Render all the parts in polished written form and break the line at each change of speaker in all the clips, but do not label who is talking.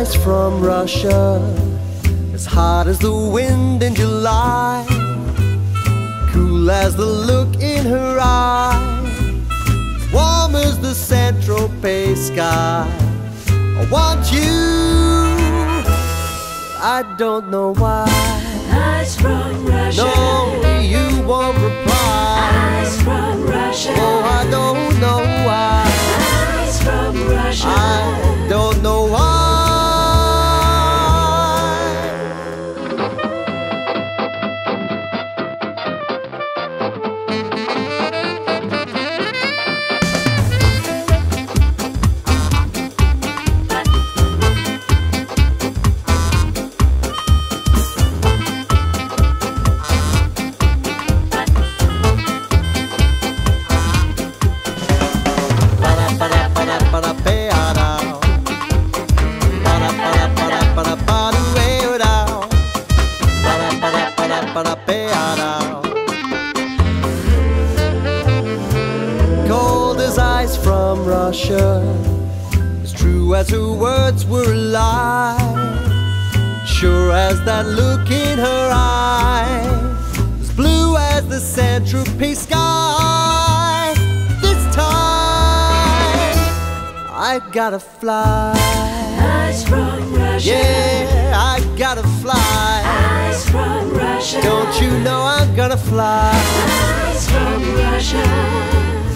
ice from Russia, as hot as the wind in July, cool as the look in her eye, warm as the Saint-Tropez sky. I want you, I don't know why.
Ice from Russia.
No, you won't reply.
Ice from Russia.
Oh, I don't know why.
Ice from Russia.
I don't know why. Cold as ice from Russia, as true as her words were a lie, sure as that look in her eye, as blue as the Saint-Tropez sky. This time I gotta fly.
Ice from Russia.
Yeah, I gotta fly.
Ice from Russia.
Don't you know I'm gonna fly?
Ice from Russia.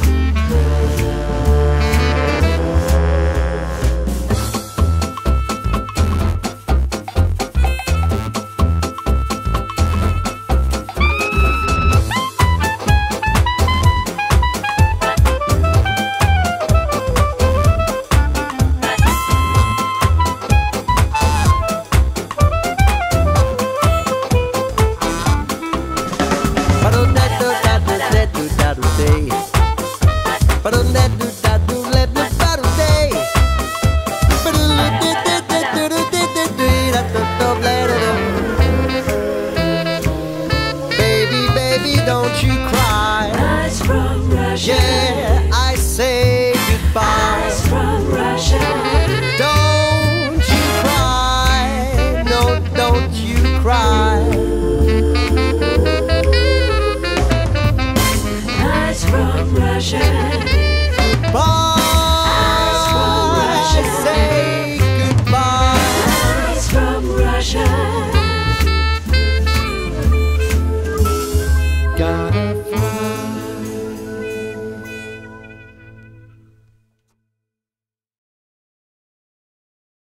Baby, baby, don't you cry. Ice from Russia.
Yeah, I say goodbye.
Ice from Russia.
Don't you cry. No, don't you cry.